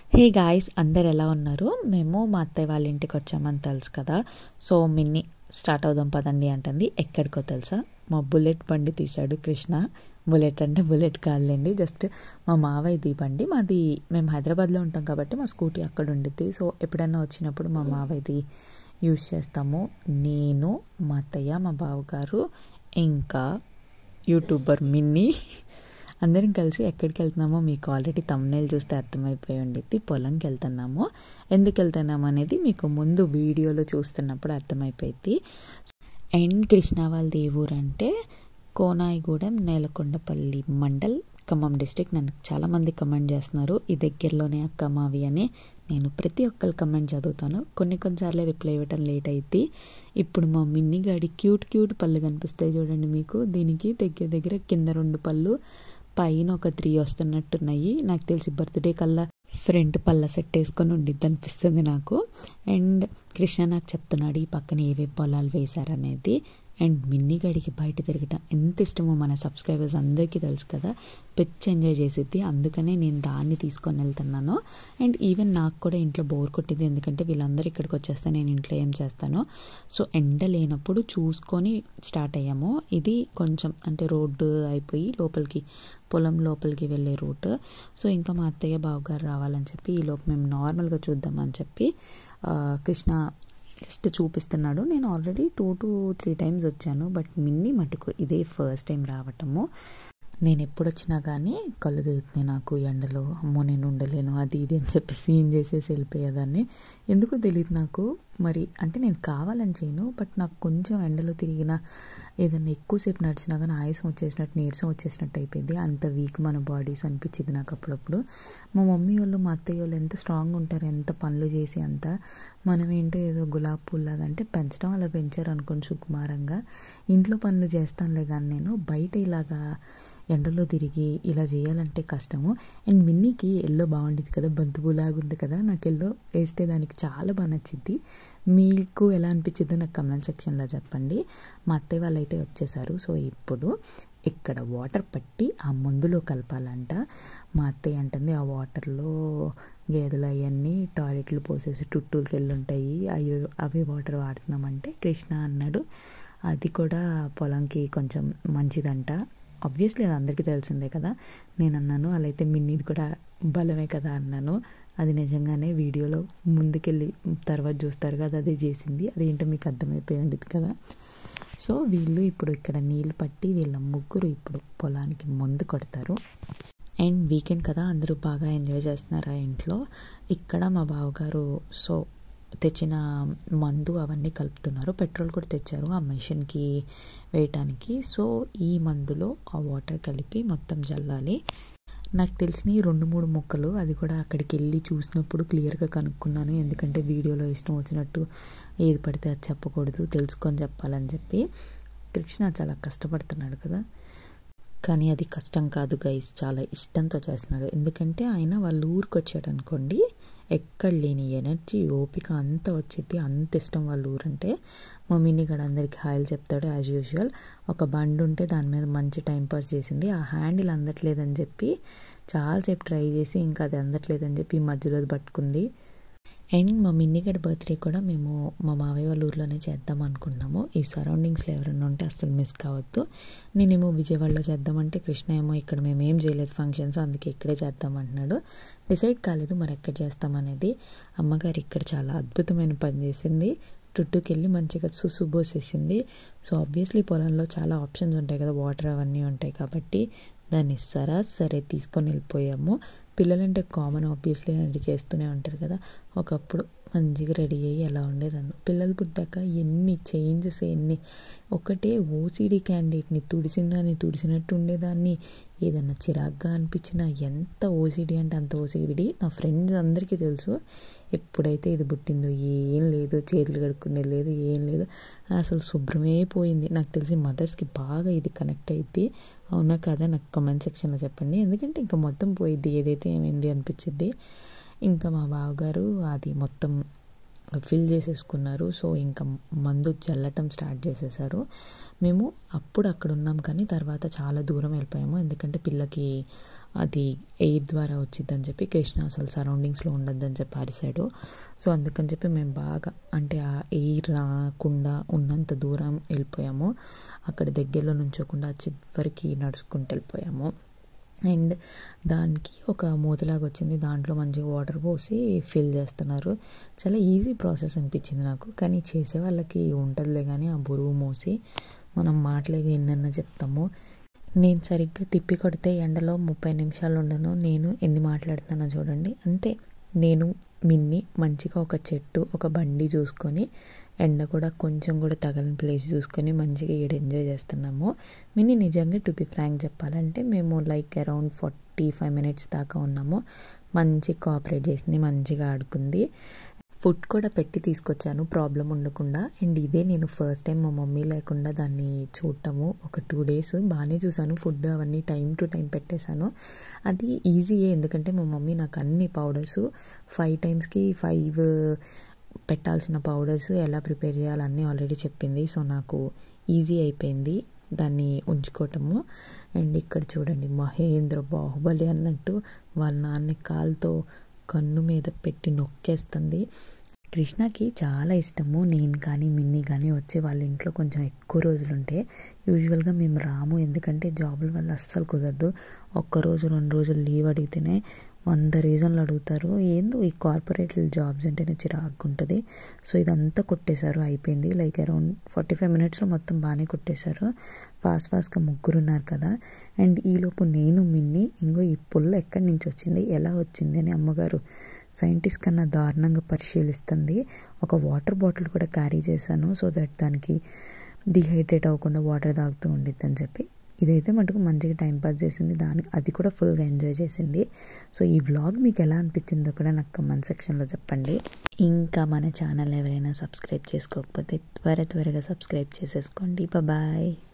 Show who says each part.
Speaker 1: Hey guys, అందరు ఎలా ఉన్నారు? మేము మా అత్తయ్య వాళ్ళ ఇంటికి వచ్చామని తెలుసు కదా. సో మిన్ని స్టార్ట్ అవుదాం పదండి అంటుంది. ఎక్కడికో తెలుసా? మా బుల్లెట్ బండి తీశాడు కృష్ణ. బుల్లెట్ అంటే బుల్లెట్ కాదులేండి, జస్ట్ మా మావయ్యది బండి. మాది మేము హైదరాబాద్లో ఉంటాం కాబట్టి మా స్కూటీ అక్కడ ఉండిద్ది. సో ఎప్పుడైనా వచ్చినప్పుడు మా మావయ్యది యూజ్ చేస్తాము. నేను, మా అత్తయ్య, మా బావగారు, ఇంకా యూట్యూబర్ మిన్ని అందరం కలిసి ఎక్కడికి వెళ్తున్నామో మీకు ఆల్రెడీ థంబ్నెయిల్ చూస్తే అర్థమైపోయి ఉండిద్ది. పొలంకి వెళ్తున్నాము. ఎందుకు వెళ్తున్నాము అనేది మీకు ముందు వీడియోలో చూస్తున్నప్పుడు అర్థమైపోయింది. అండ్ కృష్ణ వాళ్ళది ఏ ఊరంటే కోనాయిగూడెం, నేలకొండపల్లి మండల్, ఖమ్మం డిస్ట్రిక్ట్. నన్ను చాలామంది కమెంట్ చేస్తున్నారు ఈ దగ్గరలోనే అక్క మావి అని. నేను ప్రతి ఒక్కరు కమెంట్ చదువుతాను. కొన్నిసార్లు రిప్లై ఇవ్వటం లేట్ అయితే. ఇప్పుడు మా మిన్ని గాడి క్యూట్ పళ్ళు కనిపిస్తాయి చూడండి మీకు. దీనికి దగ్గర కింద 2 పళ్ళు, పైన ఒక 3 వస్తున్నట్టున్నాయి. నాకు తెలిసి బర్త్డే కల్లా ఫ్రంట్ పళ్ళ సెట్ వేసుకొని ఉండిద్ది అనిపిస్తుంది నాకు. అండ్ కృష్ణ నాకు చెప్తున్నాడు ఈ పక్కన ఏవే పొలాలు వేశారనేది. అండ్ మిన్ని గడికి బయట తిరగటం ఎంత ఇష్టమో మన సబ్స్క్రైబర్స్ అందరికీ తెలుసు కదా. పిచ్ ఎంజాయ్ చేసిద్ది, అందుకనే నేను దాన్ని తీసుకొని వెళ్తున్నాను. అండ్ ఈవెన్ నాకు కూడా ఇంట్లో బోర్ కొట్టింది, ఎందుకంటే వీళ్ళందరూ ఇక్కడికి వచ్చేస్తే నేను ఇంట్లో ఏం చేస్తాను. సో ఎండ లేనప్పుడు చూసుకొని స్టార్ట్ అయ్యాము. ఇది కొంచెం అంటే రోడ్డు అయిపోయి లోపలికి, పొలం లోపలికి వెళ్ళే రూట్. సో ఇంకా మా అత్తయ్య బావగారు రావాలని చెప్పి ఈలోపు మేము నార్మల్గా చూద్దామని చెప్పి కృష్ణ జస్ట్ చూపిస్తున్నాడు. నేను ఆల్రెడీ 2 to 3 times వచ్చాను, బట్ మిన్ని మటుకు ఇదే ఫస్ట్ టైం రావటము. నేను ఎప్పుడు వచ్చినా కానీ కళ్ళు తిరుగుతున్నాయి నాకు ఎండలో. అమ్మో నేను ఉండలేను అది ఇది అని చెప్పి సీన్ చేసేసి వెళ్ళిపోయేదాన్ని. ఎందుకో తెలియదు నాకు, మరి అంటే నేను కావాలని చేయను, బట్ నాకు కొంచెం ఎండలో తిరిగిన ఏదైనా ఎక్కువసేపు నడిచినా కానీ ఆయాసం వచ్చేసినట్టు, నీరసం వచ్చేసినట్టు అయిపోయింది. అంత వీక్ మన బాడీస్ అనిపించింది నాకు అప్పుడప్పుడు. మా మమ్మీ వాళ్ళు, మా అత్తయ్య వాళ్ళు ఎంత స్ట్రాంగ్ ఉంటారు, ఎంత పనులు చేసి అంత. మనం ఏంటో ఏదో గులాబీ పూల్లాగా, అంటే పెంచడం అలా పెంచారు అనుకోండి సుకుమారంగా. ఇంట్లో పనులు చేస్తానులే కానీ నేను బయట ఇలాగా ఎండలో తిరిగి ఇలా చేయాలంటే కష్టము. అండ్ మిన్నీకి ఎల్లో బాగుండేది కదా, బంతిపూలాగా ఉంది కదా. నాకు ఎల్లో వేస్తే దానికి చాలా బాగా నచ్చింది. మీకు ఎలా అనిపించిందో నాకు కమెంట్ సెక్షన్లో చెప్పండి. మా అత్తయ్య వాళ్ళు అయితే వచ్చేసారు. సో ఇప్పుడు ఇక్కడ వాటర్ పట్టి ఆ మందులో కలపాలంట. మా అత్తయ్య అంటుంది ఆ వాటర్లో గేదెలు అవన్నీ టాయిలెట్లు పోసేసి టుట్టూలకి వెళ్ళి ఉంటాయి, అవి వాటర్ వాడుతున్నామంటే కృష్ణ అన్నాడు అది కూడా పొలంకి కొంచెం మంచిదంట. ఆబ్వియస్లీ అది అందరికీ తెలిసిందే కదా. నేను అన్నాను అలా అయితే మిన్నీది కూడా బలమే కదా అన్నాను. అది నిజంగానే వీడియోలో ముందుకెళ్ళి తర్వాత చూస్తారు కదా, అదే చేసింది. అదేంటో మీకు అర్థమైపోయి ఉండేది కదా. సో వీళ్ళు ఇప్పుడు ఇక్కడ నీళ్ళు పట్టి వీళ్ళ ముగ్గురు ఇప్పుడు పొలానికి మందు కొడతారు. అండ్ వీకెండ్ కదా, అందరూ బాగా ఎంజాయ్ చేస్తున్నారు ఆ ఇంట్లో. ఇక్కడ మా బావగారు సో తెచ్చిన మందు అవన్నీ కలుపుతున్నారు. పెట్రోల్ కూడా తెచ్చారు ఆ మెషిన్కి వేయటానికి. సో ఈ మందులో ఆ వాటర్ కలిపి మొత్తం జల్లాలి. నాకు తెలిసిన 2-3 మొక్కలు, అది కూడా అక్కడికి వెళ్ళి చూసినప్పుడు క్లియర్గా కనుక్కున్నాను. ఎందుకంటే వీడియోలో ఇష్టం వచ్చినట్టు ఏది పడితే అది చెప్పకూడదు, తెలుసుకొని చెప్పాలని చెప్పి. కృష్ణ చాలా కష్టపడుతున్నాడు కదా, కానీ అది కష్టం కాదు గైస్, చాలా ఇష్టంతో చేస్తున్నాడు. ఎందుకంటే ఆయన వాళ్ళ ఊరికి వచ్చాడు అనుకోండి, ఎక్కడ లేని ఎనర్జీ, ఓపిక అంతా వచ్చింది. అంత ఇష్టం వాళ్ళ ఊరంటే. మా మిన్ని గడ అందరికీ హాయిలు చెప్తాడు యాజ్ యూజువల్. ఒక బండి ఉంటే దాని మీద మంచి టైంపాస్ చేసింది. ఆ హ్యాండిల్ అందట్లేదని చెప్పి చాలాసేపు ట్రై చేసి ఇంకా అది అందట్లేదని చెప్పి ఈ మధ్యలో పట్టుకుంది. అండ్ మా మిన్నిగడ బర్త్డే కూడా మేము మా మావయ్య వాళ్ళ ఊర్లోనే చేద్దాం అనుకున్నాము. ఈ సరౌండింగ్స్లో ఎవరైనా ఉంటే అస్సలు మిస్ కావద్దు. నేనేమో విజయవాడలో చేద్దామంటే కృష్ణ ఏమో ఇక్కడ మేము ఏం చేయలేదు ఫంక్షన్స్, అందుకే ఇక్కడే చేద్దామంటున్నాడు. డిసైడ్ కాలేదు మరి ఎక్కడ చేస్తామనేది. అమ్మగారు ఇక్కడ చాలా అద్భుతమైన పని చేసింది. చుట్టూకి వెళ్ళి మంచిగా సుసుబోసేసింది. సో ఆబ్వియస్లీ పొలంలో చాలా ఆప్షన్స్ ఉంటాయి కదా, వాటర్ అవన్నీ ఉంటాయి కాబట్టి దాన్ని సరే తీసుకొని వెళ్ళిపోయాము. పిల్లలంటే కామన్, ఆబ్వియస్లీ రెడీ చేస్తూనే ఉంటారు కదా. ఒకప్పుడు మంచిగా రెడీ అయ్యి ఎలా ఉండేదాన్ని. పిల్లలు పుట్టాక ఎన్ని చేంజెస్, ఒకటే ఓసిడి క్యాండిడేట్ని తుడిసినట్టు ఉండేదాన్ని. ఏదన్నా చిరాగ్గా అనిపించినా ఎంత ఓసిడి అంటే అంత ఓసిడి. నా ఫ్రెండ్స్ అందరికీ తెలుసు. ఎప్పుడైతే ఇది పుట్టిందో ఏం లేదు, చేతులు కడుక్కునే లేదు, ఏం లేదు, అసలు శుభ్రమే పోయింది. నాకు తెలిసి మదర్స్కి బాగా ఇది కనెక్ట్ అయ్యిద్ది. అవునా కాదా నాకు కమెంట్ సెక్షన్లో చెప్పండి. ఎందుకంటే ఇంకా మొత్తం పోయిద్ది, ఏదైతే ఏమైంది అనిపించిద్ది. ఇంకా మా బావగారు అది మొత్తం ఫిల్ చేసేసుకున్నారు. సో ఇంకా మందు చల్లటం స్టార్ట్ చేసేసారు. మేము అప్పుడు అక్కడ ఉన్నాం కానీ తర్వాత చాలా దూరం వెళ్ళిపోయాము, ఎందుకంటే పిల్లకి అది ఎయిర్ ద్వారా వచ్చిందని చెప్పి కృష్ణ అసలు సరౌండింగ్స్లో ఉండొద్దని చెప్పి అరిశాడు. సో అందుకని చెప్పి మేము బాగా అంటే ఆ ఎయిర్ రాకుండా ఉన్నంత దూరం వెళ్ళిపోయాము. అక్కడ దగ్గరలో నుంచోకుండా చివరికి నడుచుకుంటూ వెళ్ళిపోయాము. అండ్ దానికి ఒక మూతలాగా వచ్చింది, దాంట్లో మంచిగా వాటర్ పోసి ఫిల్ చేస్తున్నారు. చాలా ఈజీ ప్రాసెస్ అనిపించింది నాకు, కానీ చేసే వాళ్ళకి ఉంటుందిలే కానీ ఆ బరువు మోసి మనం మాటలేగా ఎన్నన్నా చెప్తాము. నేను సరిగ్గా తిప్పి కొడితే ఎండలో 30 నిమిషాలు ఉండను, నేను ఎన్ని మాట్లాడుతానో చూడండి. అంతే, నేను మిన్ని మంచిగా ఒక చెట్టు ఒక బండి చూసుకొని ఎండ కూడా కొంచెం కూడా తగలని ప్లేస్ చూసుకొని మంచిగా ఈడ ఎంజాయ్ చేస్తున్నాము. మిన్ని నిజంగా టు బి ఫ్రాంక్ చెప్పాలంటే మేము లైక్ అరౌండ్ 45 మినిట్స్ దాకా ఉన్నాము. మంచిగా కోఆపరేట్ చేసింది, మంచిగా ఆడుకుంది. ఫుడ్ కూడా పెట్టి తీసుకొచ్చాను ప్రాబ్లం ఉండకుండా. అండ్ ఇదే నేను ఫస్ట్ టైం మా మమ్మీ లేకుండా దాన్ని చూడటము. ఒక 2 days బాగానే చూసాను, ఫుడ్ అవన్నీ టైం టు టైం పెట్టేశాను. అది ఈజీయే, ఎందుకంటే మా మమ్మీ నాకు అన్ని పౌడర్స్ 5 times 5 పెట్టాల్సిన పౌడర్స్ ఎలా ప్రిపేర్ చేయాలన్నీ ఆల్రెడీ చెప్పింది. సో నాకు ఈజీ అయిపోయింది దాన్ని ఉంచుకోవటము. అండ్ ఇక్కడ చూడండి, మహేంద్ర బాహుబలి అన్నట్టు వాళ్ళ నాన్న కాలుతో కన్ను మీద పెట్టి నొక్కేస్తుంది. కృష్ణకి చాలా ఇష్టము నేను కానీ మిన్ని కానీ వచ్చి వాళ్ళ ఇంట్లో కొంచెం ఎక్కువ రోజులు ఉంటే. యూజువల్గా మేము రాము, ఎందుకంటే జాబుల వల్ల అస్సలు కుదరదు. 1 రోజు 2 రోజులు లీవ్ అడిగితేనే 100 రీజన్లు అడుగుతారు. ఏందో ఈ కార్పొరేట్ జాబ్స్ అంటేనే చిరాకు ఉంటుంది. సో ఇదంతా కొట్టేశారు, అయిపోయింది. లైక్ అరౌండ్ 45 మినిట్స్లో మొత్తం బాగానే కొట్టేశారు. ఫాస్ట్గా 3 ఉన్నారు కదా. అండ్ ఈలోపు నేను మిన్ని ఇంకో ఈ పుల్ల ఎక్కడి నుంచి వచ్చింది, ఎలా వచ్చింది అని అమ్మగారు సైంటిస్ట్ కన్నా దారుణంగా పరిశీలిస్తుంది. ఒక వాటర్ బాటిల్ కూడా క్యారీ చేశాను, సో దట్ దానికి డిహైడ్రేట్ అవ్వకుండా వాటర్ తాగుతూ ఉండిద్ది అని చెప్పి. ఇదైతే మటుకు మంచిగా టైంపాస్ చేసింది, అది కూడా ఫుల్గా ఎంజాయ్ చేసింది. సో ఈ వ్లాగ్ మీకు ఎలా అనిపించిందో కూడా నాకు కమెంట్ సెక్షన్లో చెప్పండి. ఇంకా మన ఛానల్ ఎవరైనా సబ్స్క్రైబ్ చేసుకోకపోతే త్వరగా సబ్స్క్రైబ్ చేసేసుకోండి. బాయ్.